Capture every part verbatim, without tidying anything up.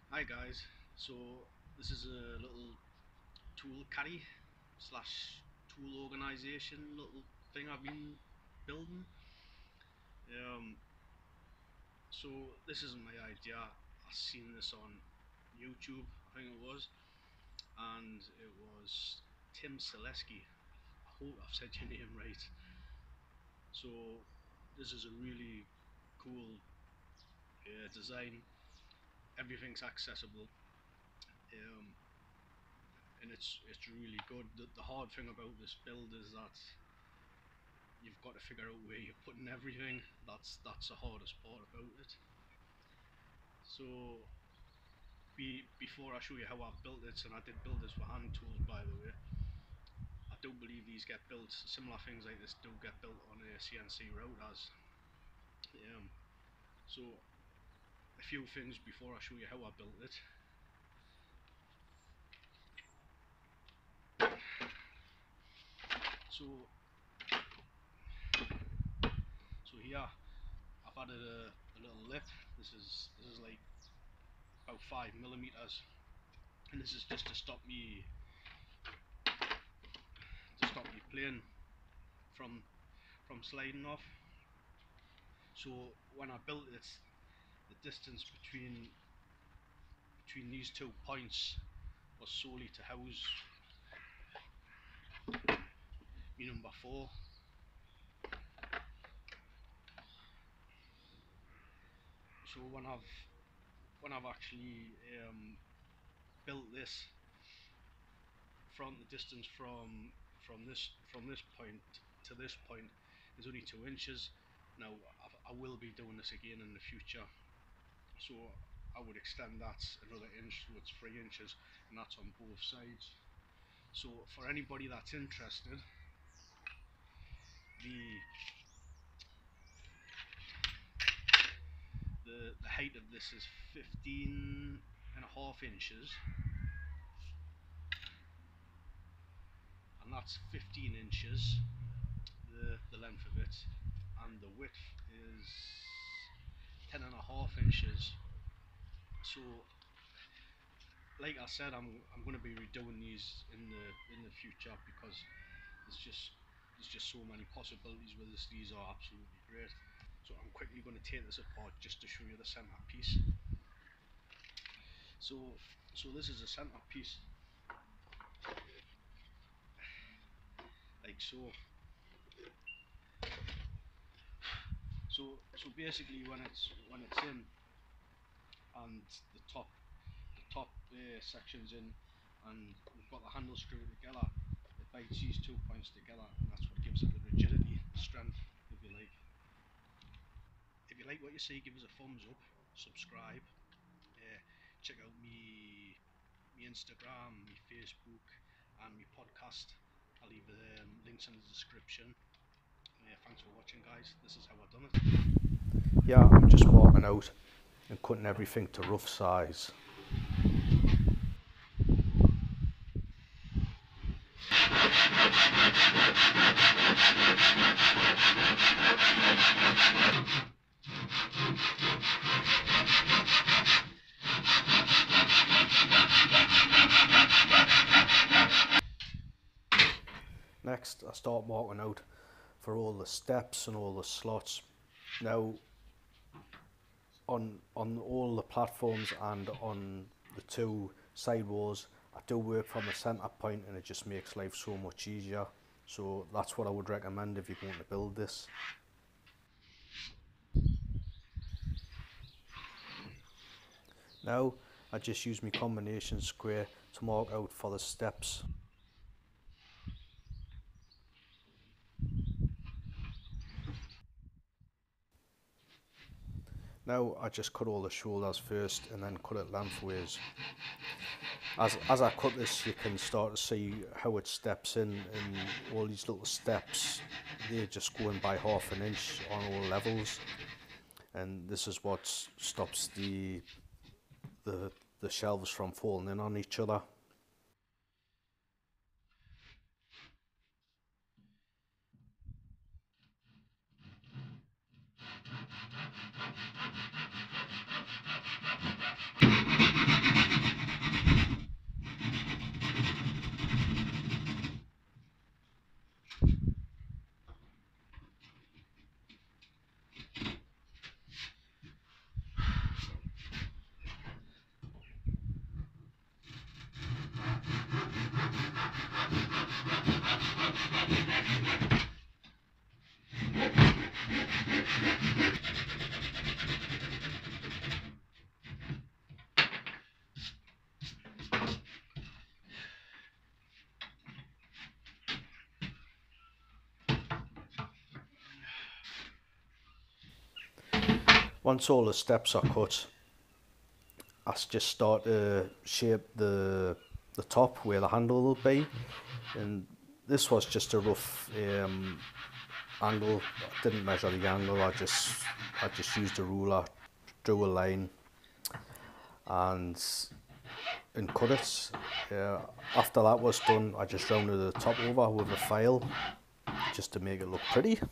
Hi guys, so this is a little tool caddy slash tool organization little thing I've been building. Um, so this isn't my idea. I seen this on YouTube, I think it was, and it was Tim Selesky. I hope I've said your name right. So this is a really cool uh, design. Everything's accessible. Um, and it's it's really good. The, the hard thing about this build is that you've got to figure out where you're putting everything. That's that's the hardest part about it. So be, before I show you how I've built it, and I did build this with hand tools by the way. I do believe these get built. Similar things like this do get built on a C N C routers. Um, so a few things before I show you how I built it. So so here I've added a, a little lip. This is this is like about five millimeters, and this is just to stop me to stop me plane from from sliding off. So when I built it, the distance between between these two points was solely to house my number four. So when I've when I've actually um, built this, from the distance from from this from this point to this point is only two inches. Now I've, I will be doing this again in the future, so I would extend that another inch, so it's three inches, and that's on both sides. So for anybody that's interested, the the, the height of this is fifteen and a half inches, and that's fifteen inches, the, the length of it, and the width is ten and a half inches. So like I said, I'm I'm going to be redoing these in the in the future because there's just there's just so many possibilities with this. These are absolutely great. So I'm quickly going to take this apart just to show you the center piece. So so this is a center piece, like so. So so basically, when it's when it's in and the top the top uh, section's in, and we've got the handle screw together, it bites these two points together, and that's what gives it the rigidity, strength, if you like. If you like what you see, give us a thumbs up, subscribe, uh, check out me me Instagram, me Facebook, and me podcast. I'll leave the um, links in the description. Uh, thanks for watching, guys. This is how I've done it. Yeah, I'm just walking out and cutting everything to rough size. Next, I start marking out for all the steps and all the slots. Now, on on all the platforms and on the two side walls, I do work from a centre point, and it just makes life so much easier. So that's what I would recommend if you're going to build this. Now, I just use my combination square to mark out for the steps. Now I just cut all the shoulders first and then cut it lengthways. As, as I cut this, you can start to see how it steps in, and all these little steps, they're just going by half an inch on all levels, and this is what stops the, the, the shelves from falling in on each other. Once all the steps are cut, I just start to shape the the top where the handle will be, and this was just a rough um, angle. I didn't measure the angle. I just I just used a ruler, drew a line, and and cut it. Uh, after that was done, I just rounded the top over with a file, just to make it look pretty.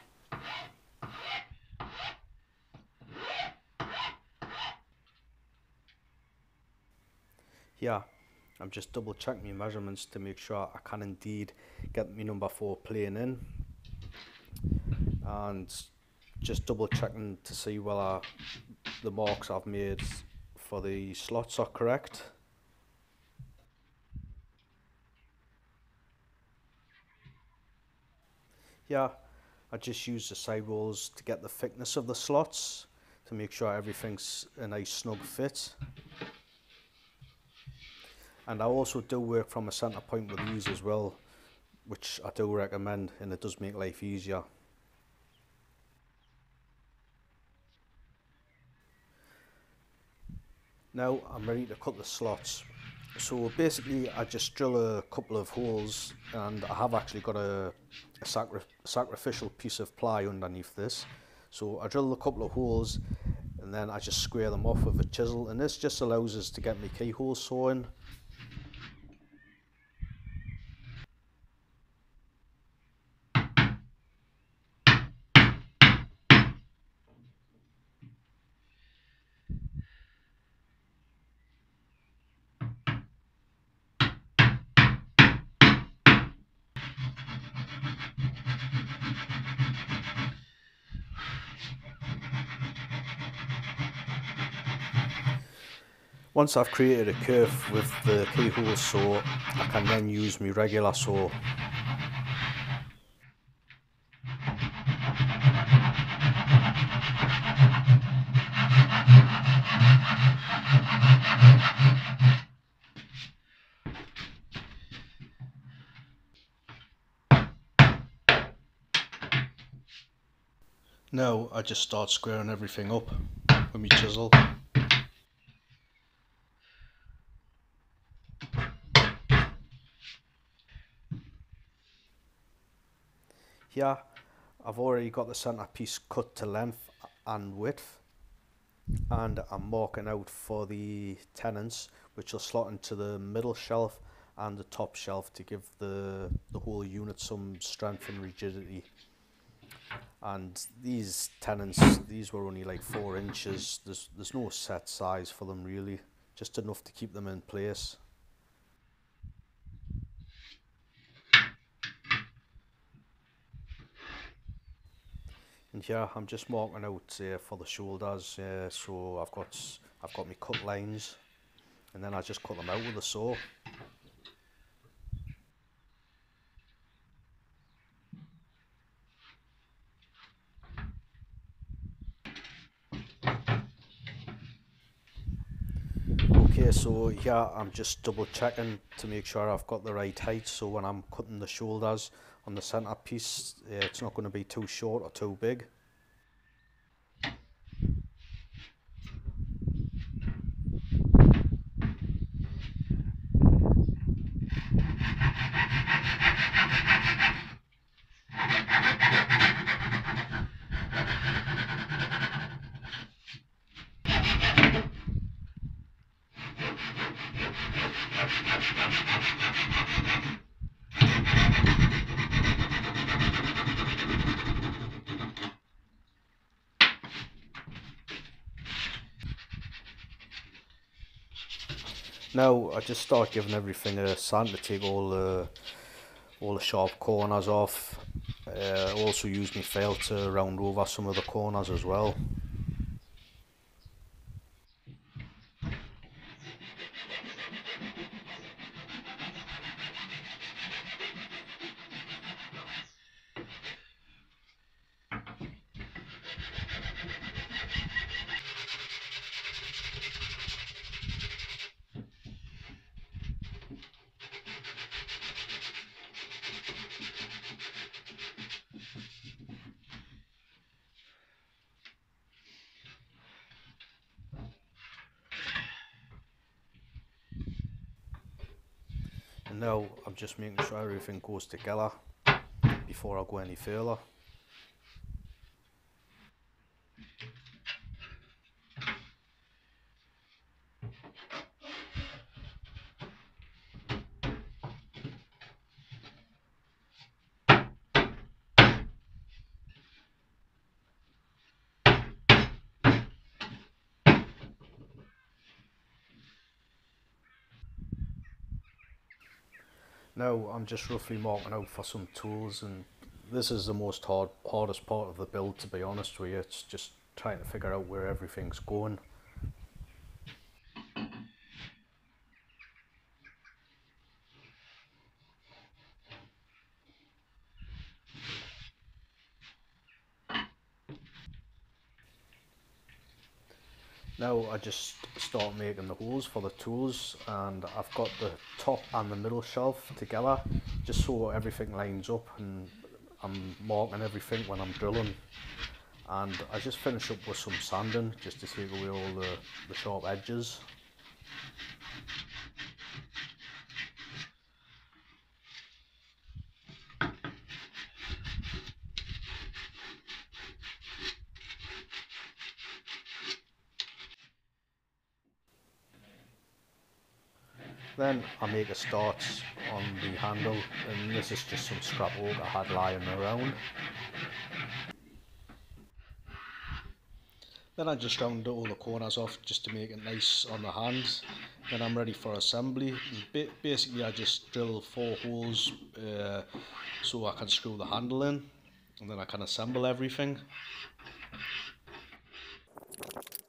Yeah, I'm just double checking my measurements to make sure I can indeed get my number four plane in, and just double checking to see whether the marks I've made for the slots are correct. Yeah, I just use the side walls to get the thickness of the slots to make sure everything's a nice snug fit. And I also do work from a centre point with these as well, which I do recommend, and it does make life easier. Now I'm ready to cut the slots. So basically I just drill a couple of holes, and I have actually got a, a sacri sacrificial piece of ply underneath this. So I drill a couple of holes and then I just square them off with a chisel, and this just allows us to get my keyhole sewing. Once I've created a curve with the keyhole saw, I can then use my regular saw. Now I just start squaring everything up with my chisel. Here I've already got the centre piece cut to length and width, and I'm marking out for the tenons, which will slot into the middle shelf and the top shelf to give the, the whole unit some strength and rigidity. And these tenons, these were only like four inches. There's, there's no set size for them really, just enough to keep them in place. And here I'm just marking out uh, for the shoulders, uh, so I've got I've got my cut lines, and then I just cut them out with a saw. Okay, so here I'm just double checking to make sure I've got the right height, so when I'm cutting the shoulders on the centre piece, uh, it's not going to be too short or too big. Now I just start giving everything a sand to take all the all the sharp corners off. Uh, also use my file to round over some of the corners as well. And now I'm just making sure everything goes together before I go any further. Now I'm just roughly marking out for some tools, and this is the most hard, hardest part of the build, to be honest with you. It's just trying to figure out where everything's going. Now I just start making the holes for the tools, and I've got the top and the middle shelf together just so everything lines up, and I'm marking everything when I'm drilling. And I just finish up with some sanding just to take away all the, the sharp edges. Then I make a start on the handle, and this is just some scrap oak I had lying around. Then I just round all the corners off just to make it nice on the hand. Then I'm ready for assembly. Ba basically I just drill four holes uh, so I can screw the handle in, and then I can assemble everything.